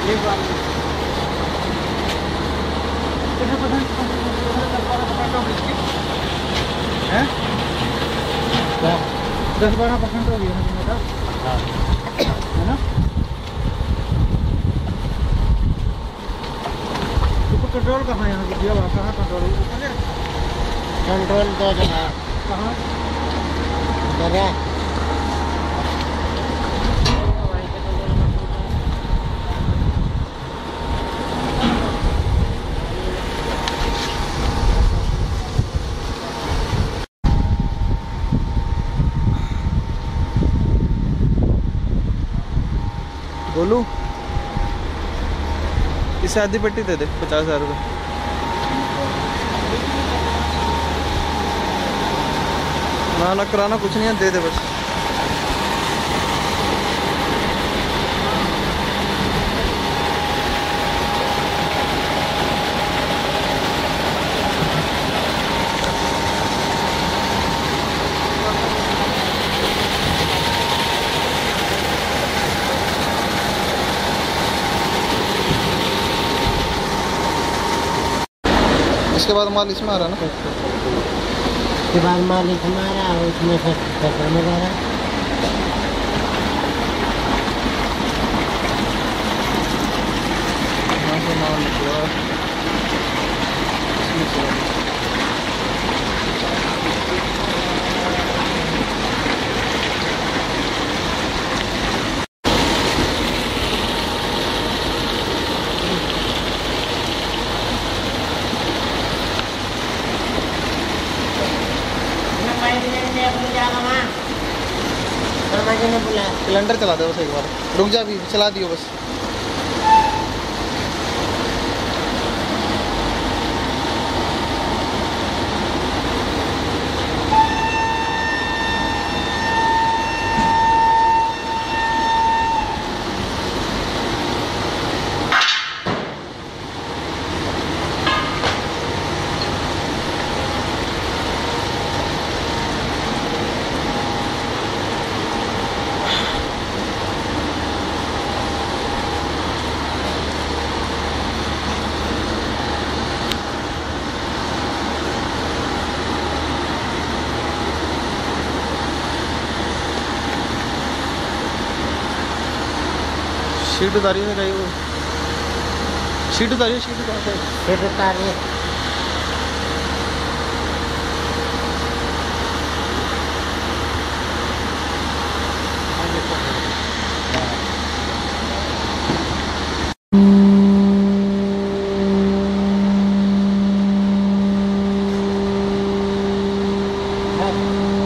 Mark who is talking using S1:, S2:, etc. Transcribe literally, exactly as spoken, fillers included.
S1: एक बार कितने परसेंट दस बारह परसेंट होगी इसकी है क्या दस बारह परसेंट होगी है ना हाँ है ना तो कंट्रोल कहाँ है यहाँ की दिया हुआ कहाँ कंट्रोल ऊपर है कंट्रोल दो जगह कहाँ जगह
S2: बोलू इसे आधी पट्टी दे दे पचास हजार रुपये ना ना कराना कुछ नहीं है दे दे बस इसके बाद माल इसमें आ रहा है ना
S1: इसके बाद माल इसमें आ रहा है उसमें से पेट्रोल में जा रहा है
S2: सिलेंडर चला दो बस एक बार रुक जा भी चला दियो बस शीट उतारी है कहीं वो शीट उतारी शीट उतारी
S1: शीट उतारी है